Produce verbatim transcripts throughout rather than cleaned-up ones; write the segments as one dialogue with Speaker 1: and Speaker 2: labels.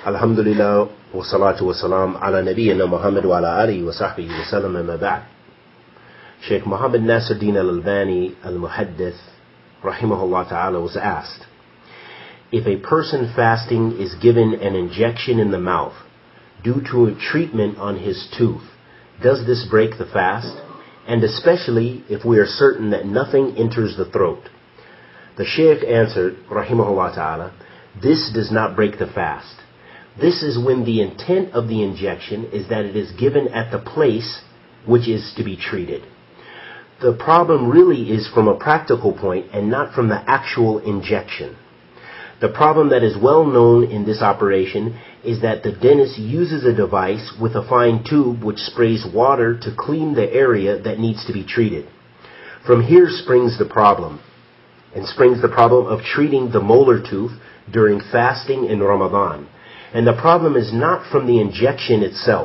Speaker 1: Alhamdulillah wa salatu wa salam ala nabiyyina Muhammad wa ala alihi wa sahbihi wa sallam amma ba'd. Shaykh Muhammad Nasiruddin al-Albani al-Muhaddith rahimahullah ta'ala was asked, if a person fasting is given an injection in the mouth due to a treatment on his tooth, does this break the fast? And especially if we are certain that nothing enters the throat. The Shaykh answered, rahimahullah ta'ala, this does not break the fast. This is when the intent of the injection is that it is given at the place which is to be treated. The problem really is from a practical point and not from the actual injection. The problem that is well known in this operation is that the dentist uses a device with a fine tube which sprays water to clean the area that needs to be treated. From here springs the problem, and springs the problem of treating the molar tooth during fasting in Ramadan. And the problem is not from the injection itself,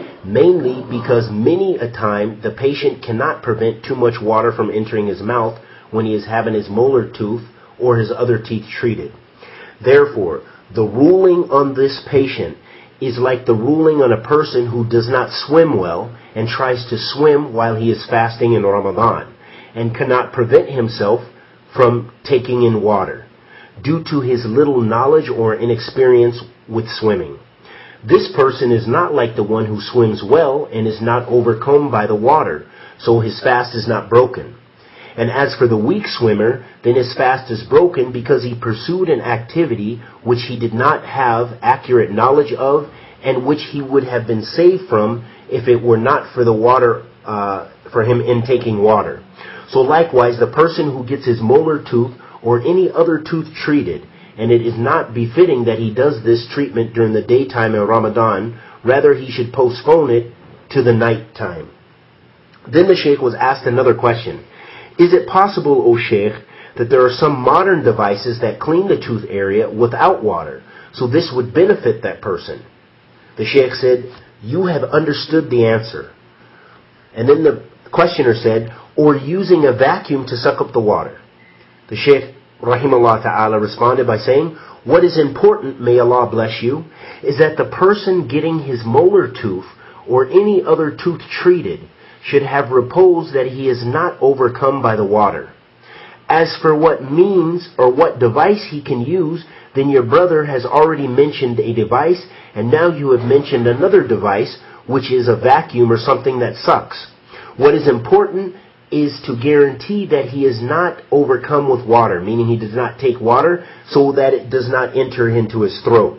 Speaker 1: mainly because many a time the patient cannot prevent too much water from entering his mouth when he is having his molar tooth or his other teeth treated. Therefore, the ruling on this patient is like the ruling on a person who does not swim well and tries to swim while he is fasting in Ramadan and cannot prevent himself from taking in water due to his little knowledge or inexperience with swimming. This person is not like the one who swims well and is not overcome by the water, so his fast is not broken. And as for the weak swimmer, then his fast is broken because he pursued an activity which he did not have accurate knowledge of and which he would have been saved from if it were not for the water, uh, for him intaking water. So likewise, the person who gets his molar tooth or any other tooth treated, and it is not befitting that he does this treatment during the daytime in Ramadan, rather he should postpone it to the night time. Then the Shaykh was asked another question. Is it possible, O Shaykh, that there are some modern devices that clean the tooth area without water, so this would benefit that person? The Shaykh said, you have understood the answer. And then the questioner said, or using a vacuum to suck up the water. The Shaykh, rahimahullah ta'ala, responded by saying, what is important, may Allah bless you, is that the person getting his molar tooth or any other tooth treated should have repose that he is not overcome by the water. As for what means or what device he can use, then your brother has already mentioned a device, and now you have mentioned another device, which is a vacuum or something that sucks. What is important is to guarantee that he is not overcome with water, meaning he does not take water so that it does not enter into his throat.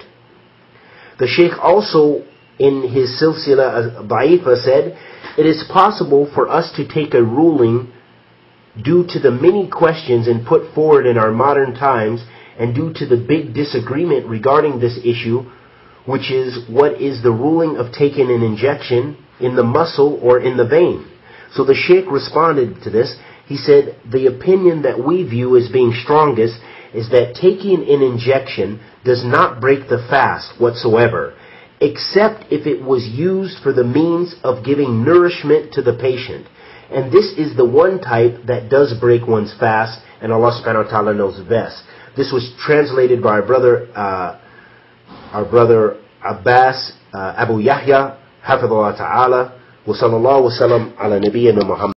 Speaker 1: The Shaykh also, in his Silsila Da'ifa, said, it is possible for us to take a ruling due to the many questions and put forward in our modern times and due to the big disagreement regarding this issue, which is what is the ruling of taking an injection in the muscle or in the vein. So the Shaykh responded to this. He said, the opinion that we view as being strongest is that taking an injection does not break the fast whatsoever, except if it was used for the means of giving nourishment to the patient. And this is the one type that does break one's fast, and Allah subhanahu wa ta'ala knows best. This was translated by our brother, uh, our brother Abbas uh, Abu Yahya, hafidhullah ta'ala. وصلى الله وسلم على نبينا محمد.